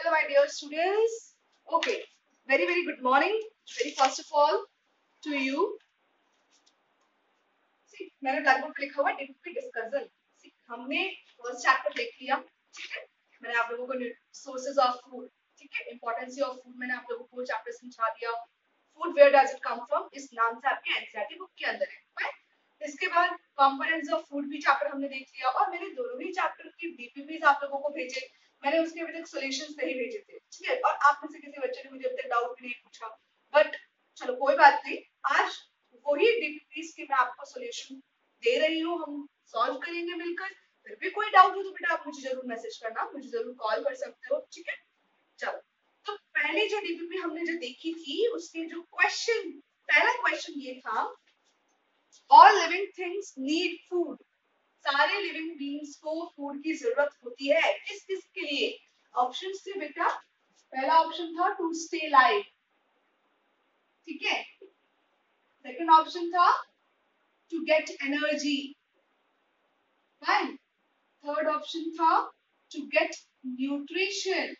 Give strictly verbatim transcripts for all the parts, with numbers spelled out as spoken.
Hello, my dear students. Okay, very very good morning. Very first of all to you. See, मैंने black board पे लिखा हुआ है difficult discussion. See, हमने first chapter देख लिया, ठीक है. मैंने आप लोगों को सोर्सेज ऑफ फूड, ठीक है, इंपॉर्टेंस ऑफ फूड मैंने आप लोगों को चैप्टर समझा दिया. Food where does it come from इस नाम से आपके एनसीईआरटी बुक के अंदर है, राइट. इसके बाद कंपोनेंट्स ऑफ फूड भी चैप्टर हमने देख लिया और मैंने दोनों ही चैप्टर की डीपीपीज आप लोगों को भेजे. मैंने उसके अभी तक सॉल्यूशंस नहीं भेजे थे, ठीक है. और आप में से किसी बच्चे ने मुझे अभी तक डाउट भी नहीं पूछा, बट चलो कोई बात नहीं. आज वही डीपीपीज के मैं आपको सॉल्यूशन दे रही हूँ, हम सॉल्व करेंगे मिलकर. फिर भी कोई डाउट हो तो बेटा आप मुझे जरूर मैसेज करना, मुझे जरूर कॉल कर सकते हो, ठीक है. चलो, तो पहले जो डीपीपी हमने जो देखी थी उसके जो क्वेश्चन, पहला क्वेश्चन ये था, all living things need food. सारे लिविंग बीइंग्स को फूड की जरूरत होती है. किस किस के लिए? ऑप्शंस थे बेटा. पहला ऑप्शन था टू स्टे लाइव, ठीक है. सेकंड ऑप्शन था to get energy, fine. Third option था to get nutrition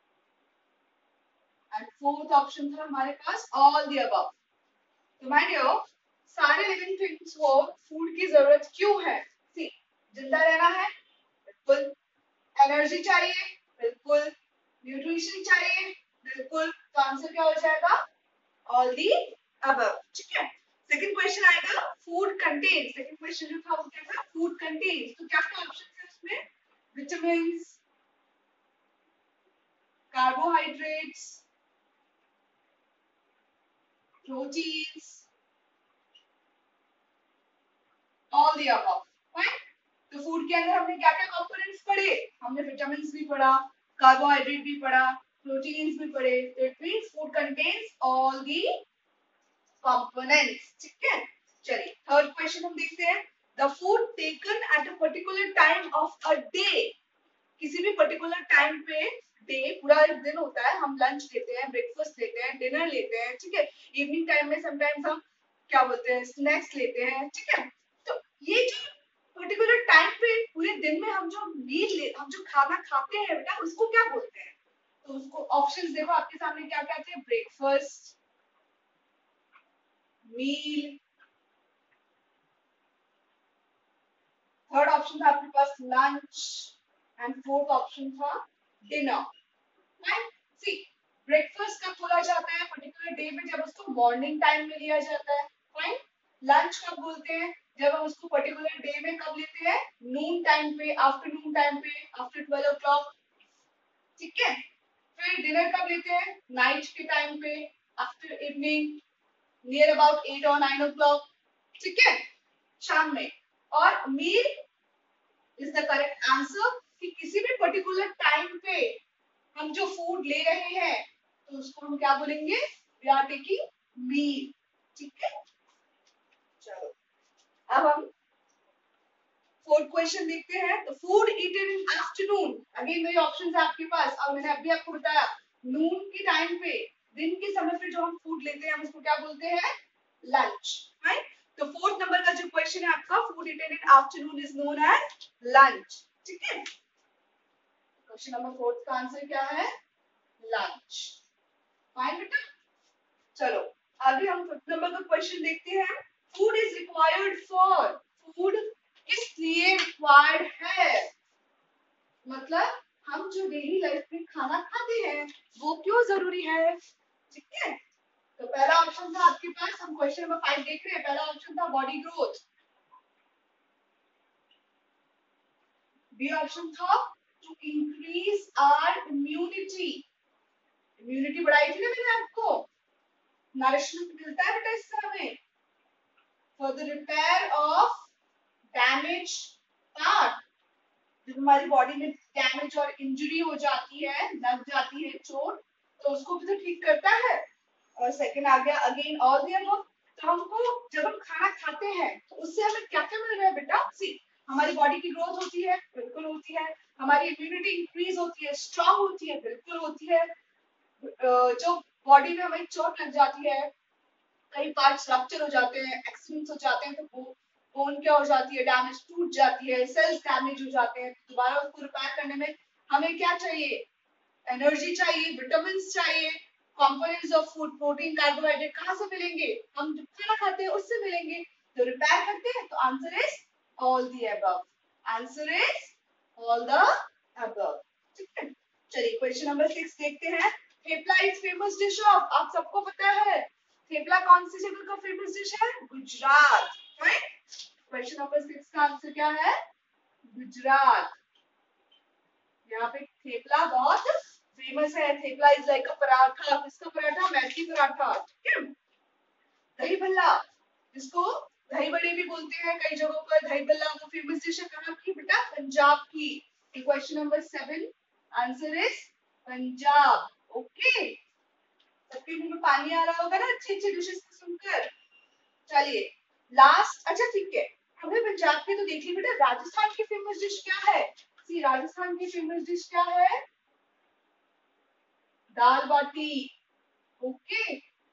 and fourth option था हमारे पास ऑल द अबव. तो माय डियर, सारे लिविंग थिंग्स को फूड की जरूरत क्यों है? सी, जिंदा रहना है, बिल्कुल. एनर्जी चाहिए, बिल्कुल. न्यूट्रिशन चाहिए, बिल्कुल. तो आंसर क्या हो जाएगा? ऑल दी अबव, ठीक है. सेकंड क्वेश्चन आएगा फूड कंटेन्स. सेकंड क्वेश्चन जो था वो क्या था? Food contains. तो क्या क्या ऑप्शन है उसमें? Vitamins, carbohydrates, proteins, all the above, right. तो फूड के अंदर हमने क्या क्या कंपोनेंट्स पढ़े? हमने विटामिन्स भी पढ़ा, कार्बोहाइड्रेट भी पढ़ा, प्रोटीन्स भी पढ़े. तो it means food contains all the components, ठीक है. चलिए थर्ड क्वेश्चन हम देखते हैं. The food taken at a particular time of a day. किसी भी पर्टिकुलर टाइम पे, डे पूरा एक दिन होता है, हम लंच लेते हैं, ब्रेकफास्ट लेते हैं, डिनर लेते हैं, ठीक है. इवनिंग टाइम में समटाइम्स हम क्या बोलते हैं, स्नैक्स लेते हैं, ठीक है. तो ये जो पर्टिकुलर टाइम पे पूरे दिन में हम जो मील ले, हम जो खाना खाते हैं बेटा, उसको क्या बोलते हैं? तो उसको ऑप्शंस देखो आपके सामने क्या क्या थे. ब्रेकफास्ट, मील, थर्ड ऑप्शन था आपके पास लंच एंड फोर्थ ऑप्शन था डिनर, राइट. सी, ब्रेकफास्ट कब बोला जाता है? पर्टिकुलर डे में जब उसको मॉर्निंग टाइम में लिया जाता है, राइट. लंच कब बोलते हैं? जब हम उसको पर्टिकुलर डे में कब लेते हैं? नून टाइम पे, आफ्टरनून टाइम पे, आफ्टर ट्वेल्व ओ क्लॉक, ठीक है. फिर डिनर कब लेते हैं? नाइट के टाइम पे, after evening, near about eight और नाइन ओ क्लॉक, ठीक है, शाम में. और meal is the correct answer कि किसी भी पर्टिकुलर टाइम पे हम जो फूड ले रहे हैं तो उसको हम क्या बोलेंगे? वी आर टेकिंग मील, ठीक है. चलो अब हम फोर्थ क्वेश्चन देखते हैं. तो food eaten in afternoon. Again वही ऑप्शंस है आपके पास और मैंने अभी आपको बताया नून के टाइम पे, दिन के समय पे जो हम फूड लेते हैं हम उसको क्या बोलते हैं? Lunch, right. तो फोर्थ नंबर का जो क्वेश्चन है आपका, food eaten in afternoon is known as lunch, ठीक है. क्वेश्चन नंबर फोर्थ का आंसर क्या है? लंच, फाइन बेटा. चलो आगे हम फिफ्थ नंबर का क्वेश्चन देखते हैं. Food is required for. Food किस लिए रिक्वायर्ड है? मतलब हम जो डेली लाइफ में खाना खाते हैं वो क्यों जरूरी है, ठीक है. तो पहला ऑप्शन था आपके पास, हम क्वेश्चन नंबर फाइव देख रहे हैं. पहला ऑप्शन था बॉडी ग्रोथ. बी ऑप्शन था to increase our immunity. Immunity बढ़ाई थी ना मैंने आपको. नरिशमेंट मिलता है बेटा इससे हमें. For the repair of damage part. जब हमारी बॉडी में डैमेज और इंजरी हो जाती है, लग जाती है चोट, तो उसको भी तो ठीक करता है. और सेकंड आ गया अगेन ऑल द अबव. तो हमको जब हम खाना खाते हैं तो उससे हमें क्या क्या मिल रहा है बेटा? सी, हमारी बॉडी की ग्रोथ होती है, बिल्कुल होती है. हमारी इम्यूनिटी इंक्रीज होती है, स्ट्रांग होती है, बिल्कुल होती है. जो बॉडी में हमें चोट लग जाती है, कई पार्ट्स रप्चर हो जाते हैं, एक्सीडेंट्स हो जाते हैं, तो वो बोन क्या हो जाती है? डैमेज, टूट जाती है, सेल्स डैमेज हो जाते हैं. दोबारा उसको रिपेयर करने में हमें क्या चाहिए? एनर्जी चाहिए, विटामिन चाहिए, components of food, protein, carbohydrate कहाँ से मिलेंगे? हम जो खाना खाते हैं उससे मिलेंगे। तो रिपेयर करते हैं, तो answer is all the above. Answer is all the above. ठीक है, चलिए क्वेश्चन नंबर सिक्स देखते हैं। Thepla is famous dish of, आप सबको पता है थेपला कौन सी जगह का फेमस डिश है? Gujarat. Right, question number six का आंसर क्या है? गुजरात। यहाँ पे थेपला बहुत फेमस है। Thepla is like a paratha. किसका पराठा? मैथी पराठा। ठीक है, दही भल्ला, जिसको दही बड़े भी बोलते हैं कई जगहों पर, दही भल्ला वो फेमस डिश है कहाँ की बेटा? पंजाब की। Question number seven, answer is Punjab. Okay, सबके मुंह में पानी आ रहा होगा ना अच्छी अच्छी डिशेस को सुनकर। चलिए लास्ट, अच्छा ठीक है, हमने पंजाब की तो देख ली बेटा, राजस्थान की फेमस डिश क्या है? सी, राजस्थान की फेमस डिश क्या है? दाल बाटी। ओके,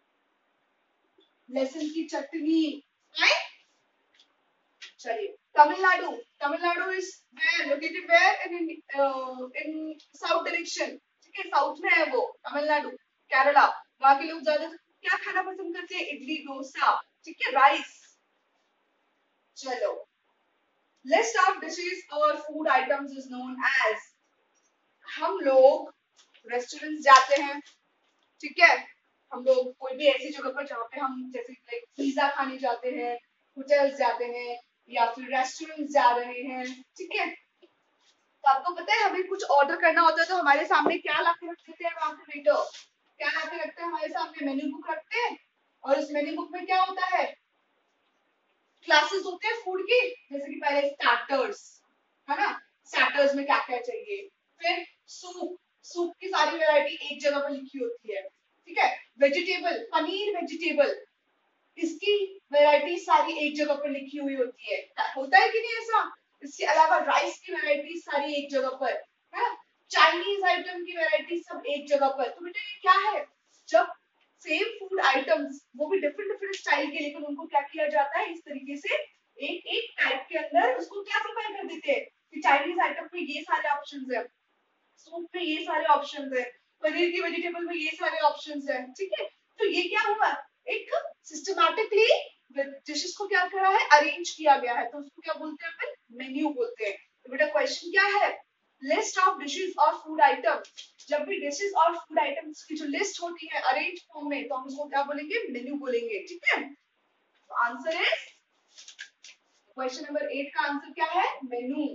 लहसुन की चटनी। राइट, चलिए Tamil Nadu, Tamil Nadu is where located, where in in south direction. ठीक है, साउथ में है वो तमिलनाडु। केरला, वहां के लोग ज्यादा क्या खाना पसंद करते हैं? इडली डोसा। ठीक है, राइस। चलो, लिस्ट ऑफ डिशेस और food items is known as, हम लोग रेस्टोरेंट जाते हैं, ठीक है, हम लोग कोई भी ऐसी जगह पर जहाँ पे हम जैसे लाइक पिज्जा खाने जाते हैं, होटल्स जाते हैं या फिर रेस्टोरेंट जा रहे हैं, ठीक है, तो आपको पता है हमें कुछ ऑर्डर करना होता है तो हमारे सामने क्या ला के रख देते हैं वहां पे वेटर? क्या ला के रखते हैं हमारे सामने? मेन्यू बुक रखते हैं, और उस मेन्यू बुक में क्या होता है? क्लासेस होते हैं फूड की, जैसे कि पहले स्टार्टर्स, है ना, स्टार्टर्स में क्या क्या चाहिए, फिर सूप, सूप की सारी वैरायटी एक जगह पर लिखी होती है, ठीक है, वेजिटेबल, पनीर वेजिटेबल, इसकी वैरायटी सारी एक जगह पर लिखी हुई होती है, होता है कि नहीं ऐसा? इसके अलावा राइस की वैरायटी सारी एक जगह पर, है ना, चाइनीज आइटम की वैरायटी सब एक जगह पर। तो बेटा ये क्या है? जब सेम फूड आइटम्स, वो भी डिफरेंट डिफरेंट स्टाइल के, लेकिन उनको क्या किया जाता है? इस तरीके से एक एक टाइप के अंदर उसको क्लासिफाई कर देते हैं कि चाइनीज आइटम में ये सारे ऑप्शंस है, सूप में ये सारे ऑप्शंस है, पनीर की वेजिटेबल में ये सारे ऑप्शंस है, ठीक है। तो ये क्या हुआ? एक सिस्टमैटिकली डिशेस को क्या करा है? अरेंज किया गया है, तो उसको क्या बोलते हैं अपन? मेन्यू बोलते हैं। तो बेटा क्वेश्चन क्या है? लिस्ट ऑफ डिशेस और फूड आइटम। जब भी डिशेस और फूड आइटम्स की जो लिस्ट होती है अरेंज फॉर्म में, तो हम उसको क्या बोलेंगे? मेन्यू बोलेंगे, ठीक है। तो answer is, question number eight का आंसर क्या है? मेन्यू।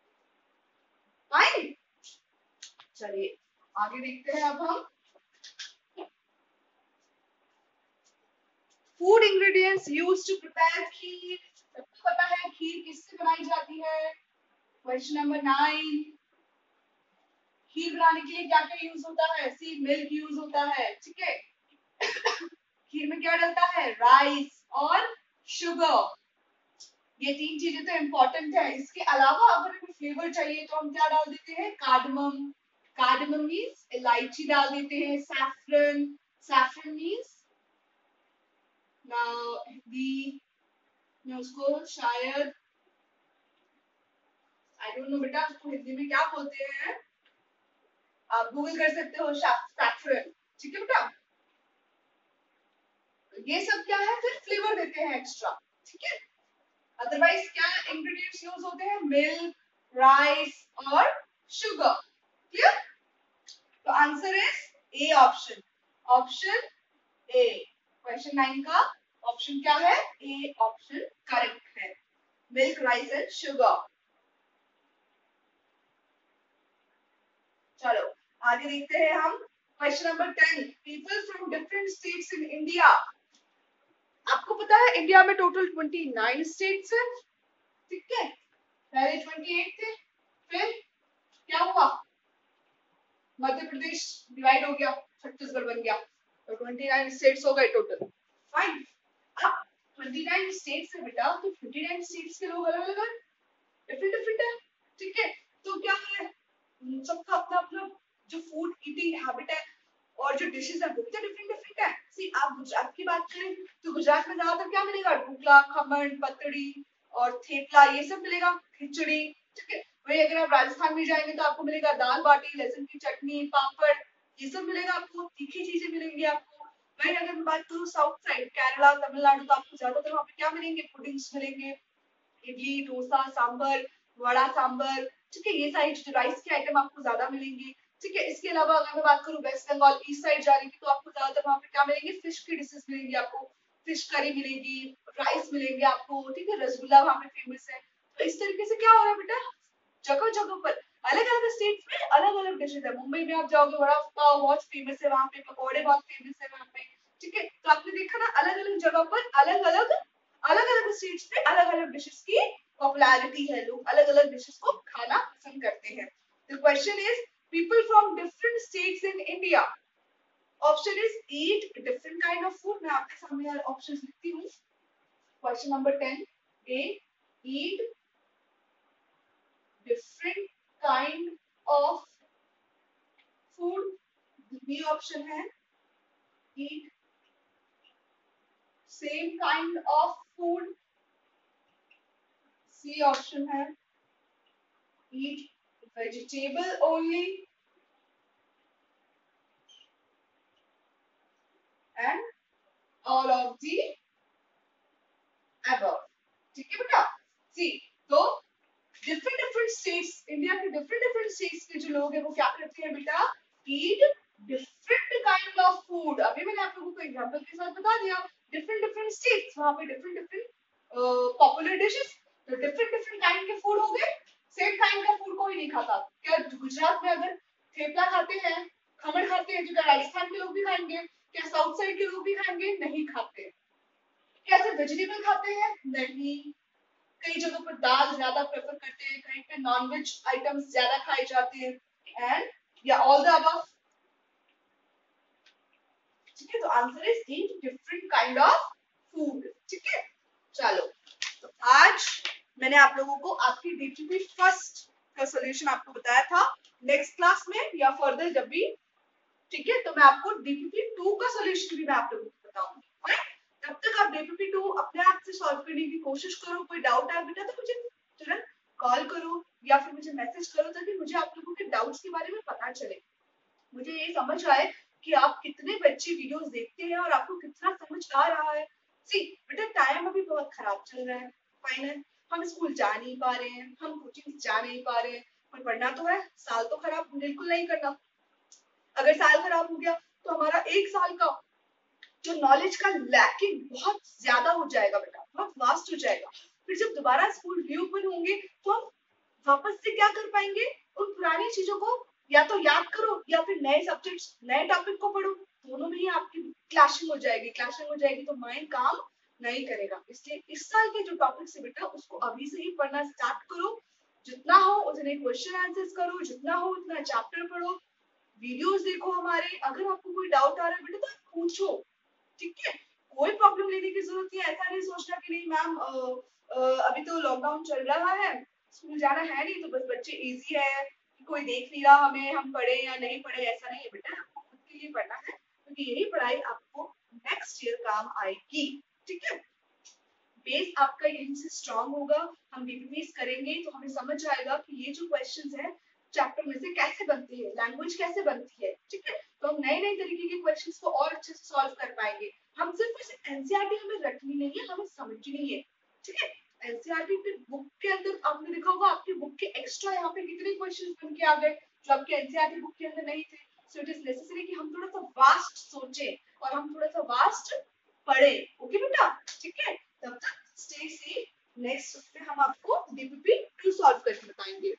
फाइन, चलिए आगे देखते हैं अब हम। Food ingredients used to prepare kheer. सबको पता है खीर किससे बनाई जाती है? क्वेश्चन नंबर नाइन, खीर बनाने के लिए क्या क्या यूज होता है? सी, मिल्क यूज होता है, ठीक है। खीर में क्या डलता है? राइस और शुगर, ये तीन चीजें तो इम्पोर्टेंट है। इसके अलावा अगर हमें फ्लेवर चाहिए तो हम क्या डाल देते हैं? कार्डमम। कार्डमम मीन्स इलायची डाल देते हैं। सैफरन, सैफरन मीन्स दी, मैं उसको शायद आई डोंट नो बेटा उसको हिंदी में क्या बोलते हैं, आप गूगल कर सकते हो, सैफरन, ठीक है बेटा। ये सब क्या है? फिर फ्लेवर देते हैं एक्स्ट्रा, ठीक है। अदरवाइज क्या इंग्रेडिएंट्स यूज होते हैं? मिल्क, राइस और शुगर, क्लियर। तो answer is A option, option A. Question nine का ऑप्शन क्या है? ए ऑप्शन करेक्ट है, मिल्क, राइस एंड शुगर। चलो आगे देखते हैं हम। Question number ten, people from different states in India. आपको पता है इंडिया में टोटल उनतीस स्टेट्स हैं, ठीक है, पहले अट्ठाईस थे, फिर क्या हुआ? मध्य प्रदेश डिवाइड हो गया, छत्तीसगढ़ बन गया, तो उनतीस स्टेट्स हो गए टोटल। फाइन, अब उनतीस स्टेट्स है बेटा, तो उनतीस स्टेट्स के लोग अलग अलग डिफरेंट डिफरेंट है, ठीक है। तो क्या है? सबका अपना अपना जो फूड ईटिंग हैबिट है और जो डिशेस है वो भी तो डिफरेंट डिफरेंट है। सी, आप गुजरात की बात करें तो गुजरात में ज्यादातर क्या मिलेगा? ढोकला, खमन, पतड़ी और थेपला, ये सब मिलेगा, खिचड़ी, ठीक है। वही अगर आप राजस्थान में जाएंगे तो आपको मिलेगा दाल बाटी, लहसुन की चटनी, पापड़, ये सब मिलेगा आपको, तीखी चीजें मिलेंगी आपको। वही अगर मैं बात करूँ साउथ साइड, केरला, तमिलनाडु, तो आपको ज्यादातर वहाँ पे क्या मिलेंगे, पुडिंग्स मिलेंगे, इडली, डोसा, सांभर, वड़ा सांभर, ठीक है, ये सारी जो राइस के आइटम आपको ज्यादा मिलेंगे। ठीक है, इसके अलावा अगर मैं बात करूँ वेस्ट बंगाल ईस्ट साइड जा रही थी तो आपको ज्यादातर वहाँ पे क्या मिलेंगे, फिश की डिशेस मिलेंगी आपको, फिश करी मिलेगी, राइस मिलेंगे आपको, ठीक है, रसगुल्ला वहाँ पे फेमस है। तो इस तरीके से क्या हो रहा है बेटा, जगह जगह पर अलग अलग स्टेट्स में अलग अलग डिशेज है। मुंबई में आप जाओगे वड़ा पाव बहुत फेमस है वहाँ पे, पकौड़े बहुत फेमस है वहाँ पे। ठीक है, तो आपने देखा ना अलग अलग जगह पर अलग अलग अलग अलग स्टेट्स में अलग अलग डिशेस की पॉपुलैरिटी है, लोग अलग अलग डिशेस को खाना पसंद करते हैं। The question is people from different states in India, option is eat different kind of food. मैं आपके सामने यार ऑप्शंस लिखती हूँ। Question number ten, A eat different kind of food, B option है eat same kind of food, C option है eat vegetable only, and all of the above। ठीक है बेटा, सी तो डिफरेंट डिफरेंट स्टेट्स, इंडिया के different different states के जो लोग हैं वो क्या करते हैं बेटा, eat different kind of food. अभी मैंने आप लोगों को एग्जांपल के साथ बता दिया, डिफरेंट डिफरेंट स्टेट्स, वहां पे डिफरेंट डिफरेंट पॉपुलर डिशेस, तो डिफरेंट डिफरेंट काइंड के फूड हो गए, सेम काइंड का फूड कोई नहीं खाता। क्या गुजरात में अगर थेपला खाते हैं, खमण खाते हैं, तो क्या राजस्थान के लोग भी खाएंगे, क्या साउथ साइड के लोग भी खाएंगे, नहीं खाते। क्या सिर्फ वेजिटेबल खाते हैं, नहीं, कई जगहों पर दाल ज्यादा प्रेफर करते हैं, कहीं पे नॉनवेज आइटम्स ज्यादा खाए जाते हैं, एंड या ऑल द अबव। ठीक है, तो answer is eat different kind of food. ठीक है, चलो, तो आज मैंने आप लोगों को आपकी डीटीपी फर्स्ट का सॉल्यूशन आपको बताया था। नेक्स्ट क्लास में या फर्दर जब भी, ठीक है, तो मैं आपको डीपीपी टू का सॉल्यूशन भी मैं आप लोगों को बताऊंगी। तब तक आप डीपीपी टू अपने आप से सॉल्व करने की कोशिश करो। कोई डाउट है बेटा तो मुझे तुरंत कॉल करो या फिर मुझे मैसेज करो, ताकि मुझे आप लोगों के डाउट्स के बारे में पता चले, मुझे ये समझ आए कि आप कितने बच्चे वीडियोस देखते हैं और आपको कितना समझ आ रहा है। सी बेटा, टाइम अभी बहुत खराब चल रहा है, फाइनल, हम स्कूल जा नहीं पा रहे हैं, हम कोचिंग जा नहीं पा रहे हैं, पर पढ़ना तो है, साल तो खराब बिल्कुल नहीं करना। अगर साल खराब हो गया तो हमारा एक साल का जो नॉलेज का लैकिंग बहुत ज्यादा हो जाएगा बेटा, बहुत वास्ट हो जाएगा। फिर जब दोबारा स्कूल रीओपन होंगे तो हम वापस से क्या कर पाएंगे, उन पुरानी चीजों को या तो याद करो या फिर नए सब्जेक्ट्स, नए टॉपिक को पढ़ो, दोनों में ही आपकी क्लैशिंग हो जाएगी। क्लैशिंग हो जाएगी तो माइंड काम नहीं करेगा। इसलिए इस साल के जो टॉपिक्स है बेटा, उसको अभी से ही पढ़ना स्टार्ट करो, जितना हो उतने क्वेश्चन आंसर्स करो, जितना हो उतना चैप्टर पढ़ो, वीडियोस देखो हमारे। अगर आपको कोई डाउट आ रहा है बेटा तो आप पूछो, ठीक है, कोई प्रॉब्लम लेने की जरूरत नहीं है। ऐसा नहीं सोचना कि नहीं मैम अभी तो लॉकडाउन चल रहा है, स्कूल जाना है नहीं, तो बस बच्चे इजी है, कोई देख नहीं रहा हमें, हम पढ़े या नहीं पढ़े, ऐसा नहीं है बेटा, आपको खुद के लिए पढ़ना है, क्योंकि तो यही पढ़ाई आपको नेक्स्ट ईयर काम आएगी। ठीक है, बेस आपका यहीं से स्ट्रांग होगा, हम डीपीपीस करेंगे तो हमें समझ आएगा कि ये जो क्वेश्चंस है चैप्टर में से कैसे बनती है, लैंग्वेज कैसे बनती है। ठीक है, तो हम नए नए तरीके के क्वेश्चंस को और अच्छे से सॉल्व कर पाएंगे। हम सिर्फ इसे एनसीईआरटी हमें रटनी नहीं है, हमें समझनी है। ठीक है, एनसीईआरटी के बुक के अंदर आपने देखा होगा आपकी बुक के एक्स्ट्रा यहाँ पे कितने क्वेश्चंस बन के आ गए जो आपके एनसीईआरटी बुक के अंदर नहीं थे। सो इट इज नेसेसरी कि हम थोड़ा सा वास्ट सोचें और हम थोड़ा सा वास्ट पढ़े। ओके बेटा, ठीक है, तब तक स्टे सेफ। नेक्स्ट पे हम आपको डीपीपी टू सॉल्व करके बताएंगे।